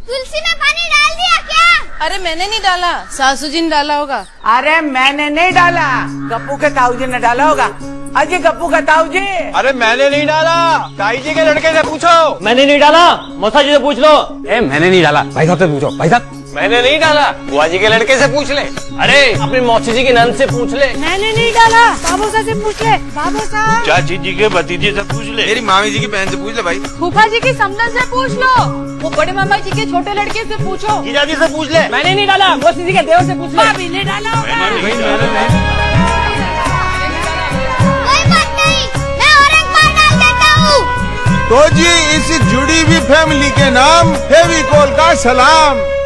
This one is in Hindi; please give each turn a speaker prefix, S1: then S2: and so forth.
S1: तुलसी में पानी डाल दिया क्या?
S2: अरे मैंने नहीं डाला, सासू जी ने डाला होगा।
S3: अरे मैंने नहीं डाला, गप्पू के ताऊ जी ने डाला होगा। अजी गप्पू का ताऊ जी।
S4: अरे मैंने नहीं डाला, ताई जी के लड़के से पूछो।
S5: मैंने नहीं डाला, मौसा जी से पूछ लो।
S4: मैंने नहीं डाला, भाई साहब से पूछो। भाई साहब मैंने नहीं डाला, बुआ जी के लड़के से पूछ ले।
S5: अरे अपनी मौसी जी की नंद से पूछ ले।
S2: मैंने नहीं डाला, बाबूसा से पूछ ले। बाबूसा
S4: चाची जी के भतीजे से पूछ ले। मेरी मामी जी की बहन से पूछ ले। भाई
S2: फूफा जी की समधन से पूछ लो। वो बड़े मामा जी के छोटे लड़के से पूछो।
S4: जीजा जी से पूछ ले।
S5: मैंने नहीं डाला, मौसी जी के देवर से पूछ ले।
S2: भाभी ने डाला होगा।
S1: कोई बात नहीं, मैं और एक बार डाल देता हूँ।
S6: तो जी इस जुड़ी हुई फैमिली के नाम फेविकोल का सलाम।